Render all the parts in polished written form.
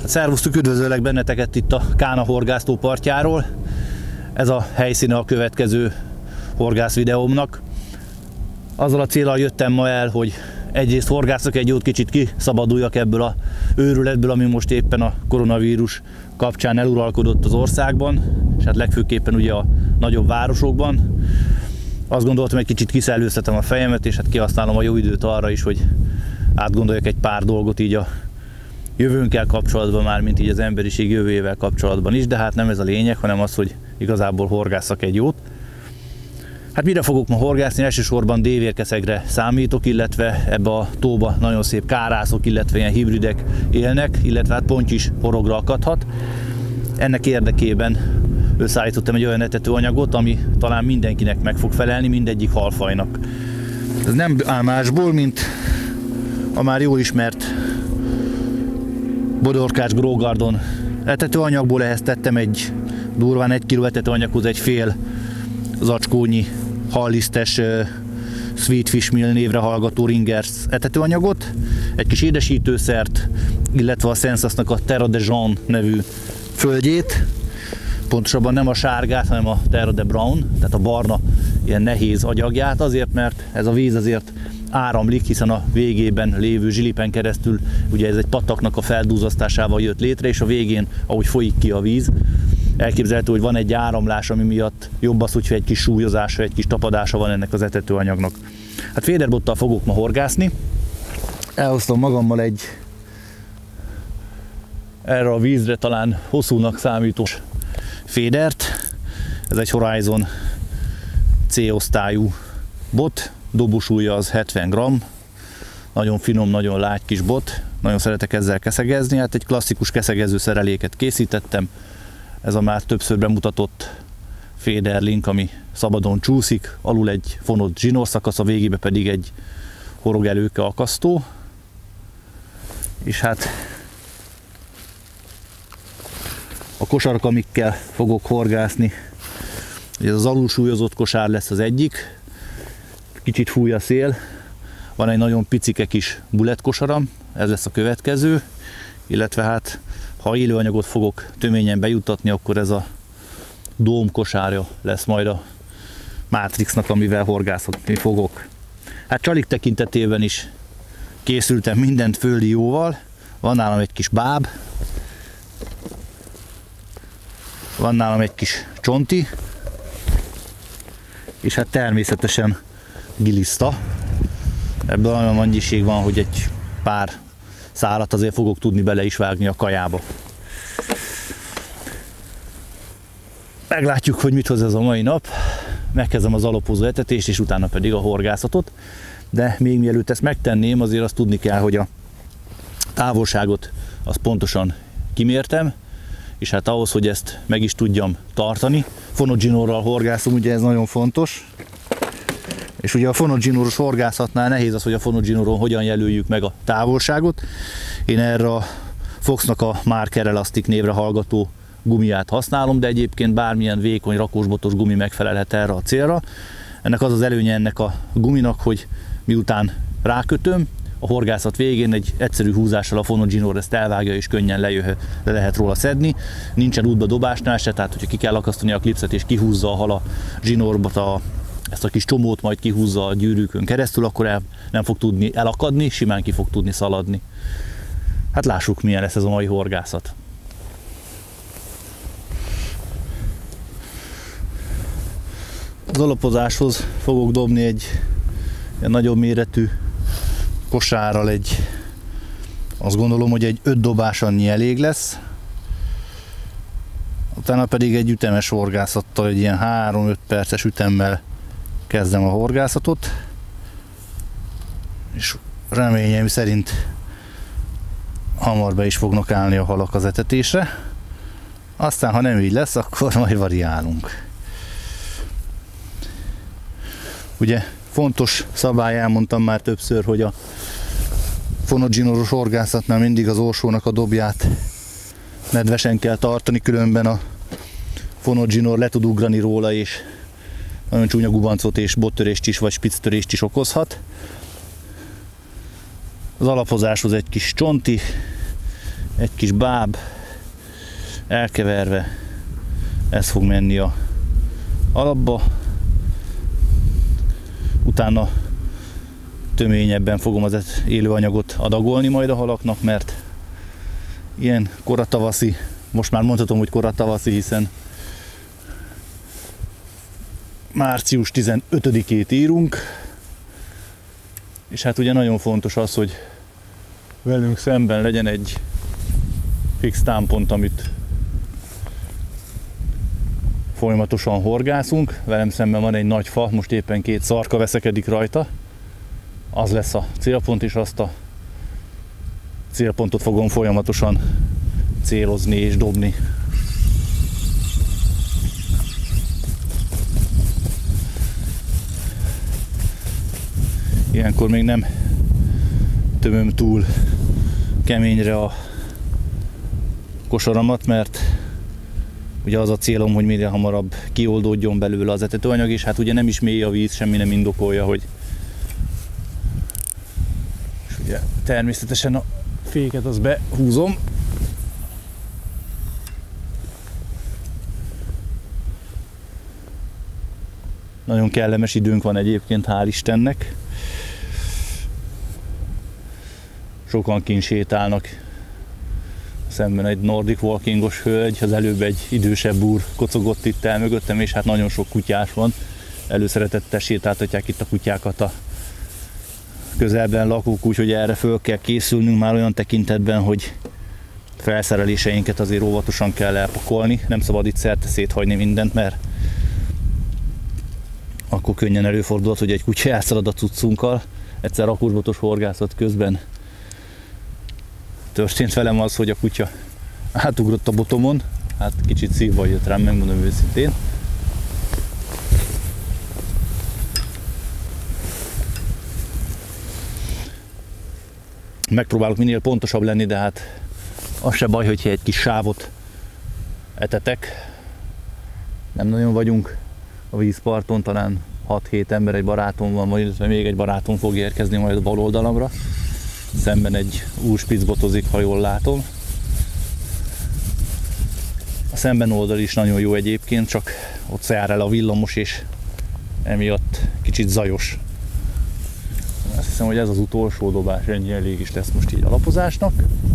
Szervusztok, üdvözöllek benneteket itt a Kána horgásztó partjáról. Ez a helyszíne a következő horgász videómnak. Azzal a céllal jöttem ma el, hogy egyrészt horgászok egy jót, kicsit kiszabaduljak ebből a őrületből, ami most éppen a koronavírus kapcsán eluralkodott az országban, és hát legfőképpen ugye a nagyobb városokban. Azt gondoltam, egy kicsit kiszellőztetem a fejemet, és hát kihasználom a jó időt arra is, hogy átgondoljak egy pár dolgot így a jövőnkkel kapcsolatban, már mint így az emberiség jövőjével kapcsolatban is, de hát nem ez a lényeg, hanem az, hogy igazából horgásszak egy jót. Hát mire fogok ma horgászni? Elsősorban dévérkeszegre számítok, illetve ebbe a tóba nagyon szép kárászok, illetve ilyen hibridek élnek, illetve hát ponty is horogra akadhat. Ennek érdekében összeállítottam egy olyan etetőanyagot, ami talán mindenkinek meg fog felelni, mindegyik halfajnak. Ez nem áll másból, mint a már jól ismert Bodorkács Grógardon etetőanyagból. Ehhez tettem egy durván 1 kg etetőanyaghoz egy fél zacskónyi hallisztes Sweet Fish Mill névre hallgató Ringers etetőanyagot, egy kis édesítőszert, illetve a Sensasnak a Terra de Jaune nevű földjét, pontosabban nem a sárgát, hanem a Terra de Brown, tehát a barna ilyen nehéz agyagját, azért mert ez a víz azért áramlik, hiszen a végében lévő zsilipen keresztül ugye ez egy pataknak a feldúzasztásával jött létre, és a végén, ahogy folyik ki a víz, elképzelhető, hogy van egy áramlás, ami miatt jobb az, hogyha egy kis súlyozása, egy kis tapadása van ennek az etetőanyagnak. Hát féderbottal fogok ma horgászni. Elhoztam magammal egy erre a vízre talán hosszúnak számítós fédert. Ez egy Horizon C-osztályú bot, dobósúlya az 70 g, nagyon finom, nagyon lágy kis bot, nagyon szeretek ezzel keszegezni. Hát egy klasszikus keszegező szereléket készítettem. Ez a már többször bemutatott féderlink, ami szabadon csúszik, alul egy fonott zsinórszakasz, a végébe pedig egy horogelőke akasztó. És hát a kosarak, amikkel fogok horgászni, ez az alulsúlyozott kosár lesz az egyik, kicsit fúj a szél, van egy nagyon picike kis bulettkosaram, ez lesz a következő, illetve hát ha élőanyagot fogok töményen bejuttatni, akkor ez a dóm kosárja lesz majd a Matrixnak, amivel horgászni fogok. Hát csalik tekintetében is készültem mindent földi jóval. Van nálam egy kis báb, van nálam egy kis csonti, és hát természetesen giliszta. Ebből olyan annyiség van, hogy egy pár szálat azért fogok tudni bele is vágni a kajába. Meglátjuk, hogy mit hoz ez a mai nap. Megkezdem az alapozó etetést, és utána pedig a horgászatot. De még mielőtt ezt megtenném, azért azt tudni kell, hogy a távolságot azt pontosan kimértem, és hát ahhoz, hogy ezt meg is tudjam tartani, fonott zsinórral horgászom, ugye ez nagyon fontos. És ugye a fonott zsinóros horgászatnál nehéz az, hogy a fonott zsinóron hogyan jelöljük meg a távolságot. Én erre a Foxnak a Marker Elastic névre hallgató gumiját használom, de egyébként bármilyen vékony rakósbotos gumi megfelelhet erre a célra. Ennek az az előnye ennek a guminak, hogy miután rákötöm, a horgászat végén egy egyszerű húzással a fonott zsinór ezt elvágja, és könnyen le lehet róla szedni. Nincsen útba dobásnál se, tehát hogyha ki kell akasztani a klipszet és kihúzza a hal a zsinórba ezt a kis csomót, majd kihúzza a gyűrűkön keresztül, akkor nem fog tudni elakadni, simán ki fog tudni szaladni. Hát lássuk, milyen lesz ez a mai horgászat. Az alapozáshoz fogok dobni egy ilyen nagyobb méretű kosárral, azt gondolom, hogy egy 5 dobás annyi elég lesz. Utána pedig egy ütemes horgászattal, egy ilyen 3-5 perces ütemmel kezdem a horgászatot, és reményeim szerint hamar be is fognak állni a halak az etetésre. Aztán, ha nem így lesz, akkor majd variálunk. Ugye fontos szabály, elmondtam már többször, hogy a fonott zsinóros horgászatnál mindig az orsónak a dobját nedvesen kell tartani, különben a fonott zsinór le tud ugrani róla, és nagyon csúnya gubancot és bottörést is, vagy spicctörést is okozhat. Az alapozáshoz egy kis csonti, egy kis báb elkeverve, ez fog menni a alapba. Utána töményebben fogom az élőanyagot adagolni majd a halaknak, mert ilyen koratavaszi, most már mondhatom, hogy koratavaszi, hiszen március 15-ét írunk, és hát ugye nagyon fontos az, hogy velünk szemben legyen egy fix támpont, amit folyamatosan horgászunk. Velem szemben van egy nagy fa, most éppen 2 szarka veszekedik rajta. Az lesz a célpont, és azt a célpontot fogom folyamatosan célozni és dobni. Ilyenkor még nem tömöm túl keményre a kosaramat, mert ugye az a célom, hogy minél hamarabb kioldódjon belőle az etetőanyag, és hát ugye nem is mély a víz, semmi nem indokolja, hogy... És ugye természetesen a féket azt behúzom. Nagyon kellemes időnk van egyébként, hál' Istennek. Sokan kint sétálnak. Szemben egy Nordic walkingos hölgy, az előbb egy idősebb úr kocogott itt el mögöttem, és hát nagyon sok kutyás van. Előszeretettel sétáltatják itt a kutyákat a közelben lakók, úgyhogy erre föl kell készülnünk már olyan tekintetben, hogy felszereléseinket azért óvatosan kell elpakolni. Nem szabad itt szerte széthagyni mindent, mert akkor könnyen előfordulhat, hogy egy kutya elszalad a cuccunkkal. Egyszer rakursbotos horgászat közben történt velem az, hogy a kutya átugrott a botomon, hát kicsit szívva jött rám, megmondom őszintén. Megpróbálok minél pontosabb lenni, de hát az se baj, hogyha egy kis sávot etetek. Nem nagyon vagyunk a vízparton, talán 6-7 ember, egy barátom van, vagy illetve még egy barátom fog érkezni majd a bal oldalamra. Szemben egy úr spicbotozik, ha jól látom. A szemben oldal is nagyon jó egyébként, csak ott jár el a villamos, és emiatt kicsit zajos. Azt hiszem, hogy ez az utolsó dobás, ennyi elég is lesz most így alapozásnak.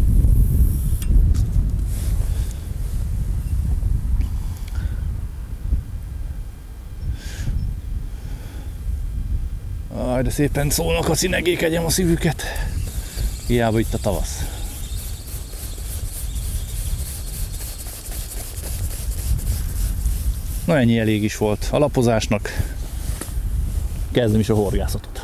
Aj, de szépen szólnak a színegék, egyem a szívüket. Hiába itt a tavasz. Na, ennyi elég is volt alapozásnak. Kezdem is a horgászatot.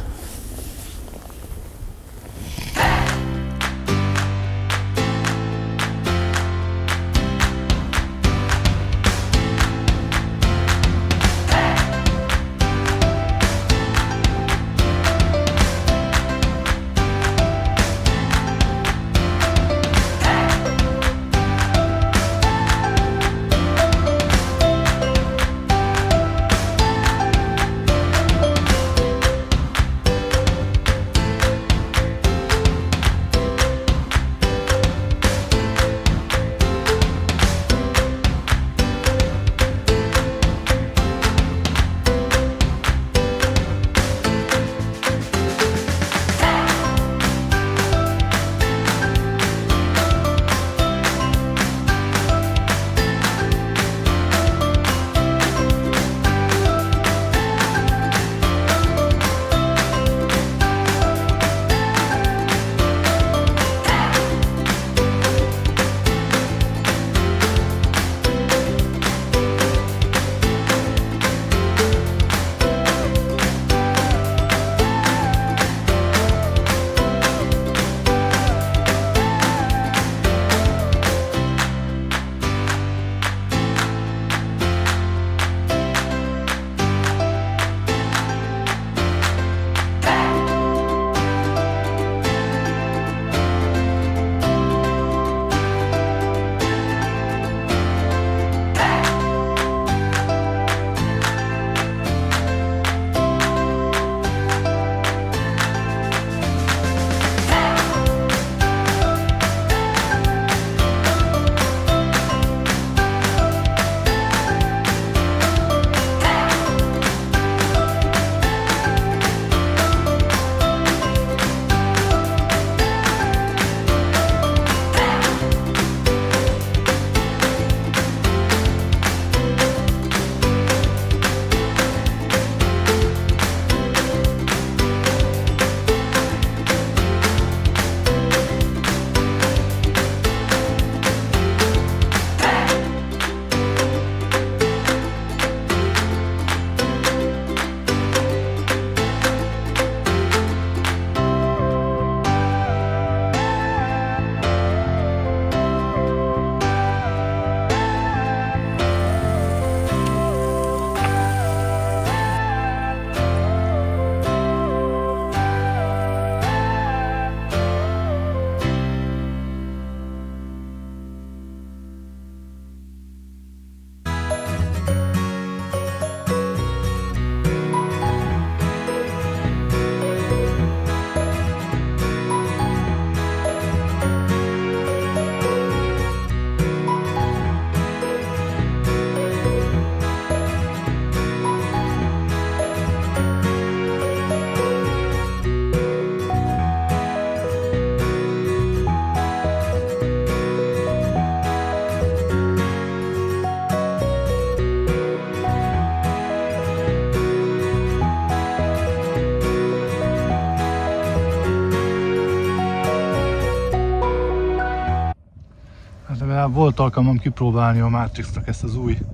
volt alkalmam kipróbálni a Matrixnak ezt az új,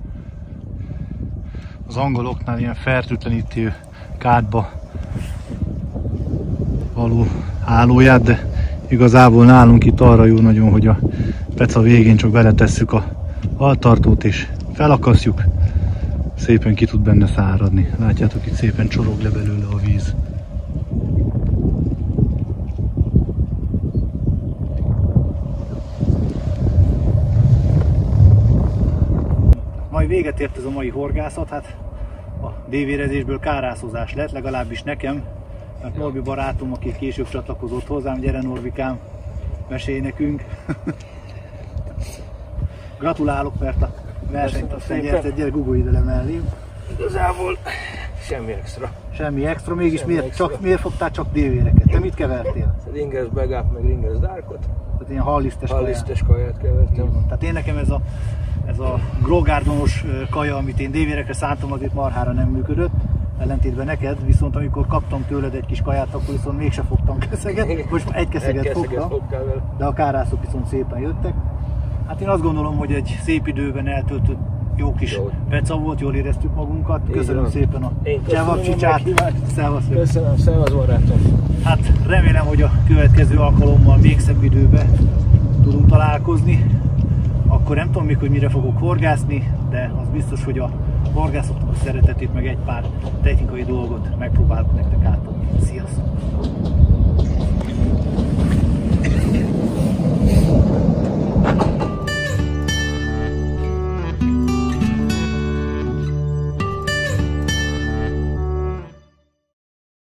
az angoloknál ilyen fertőtlenítő kádba való hálóját, de igazából nálunk itt arra jó nagyon, hogy a peca végén csak beletesszük a haltartót és felakasztjuk, szépen ki tud benne száradni. Látjátok, itt szépen csorog le belőle a víz. Majd véget ért ez a mai horgászat, hát a dévérezésből kárászozás lett, legalábbis nekem, mert Norbi barátom, aki később csatlakozott hozzám, gyere Norbikám, mesélj nekünk. Gratulálok, mert a versenyt azt nyerted, gyere, guggolj ide le mellém. Igazából semmi extra. Semmi extra, mégis miért fogtál csak dévéreket? Te mit kevertél? Ringers Begáp, meg Ringers Darkot. Tehát ilyen hallisztes kaját kevertem. Tehát én nekem ez a Grogardonos kaja, amit én dévérekre szántam, azért marhára nem működött, ellentétben neked, viszont amikor kaptam tőled egy kis kaját, akkor viszont mégse fogtam keszeget, most egy keszeget fogtam, de a kárászok viszont szépen jöttek. Hát én azt gondolom, hogy egy szép időben eltöltött jó kis peca volt, jól éreztük magunkat. Köszönöm szépen a csevapcsicsát. Szevasz! Köszönöm, szevasz barátom! Hát remélem, hogy a következő alkalommal még szebb időben tudunk találkozni. Akkor nem tudom még, hogy mire fogok horgászni, de az biztos, hogy a horgászoknak a szeretetét, meg egy pár technikai dolgot megpróbálok nektek átadni. Sziasztok!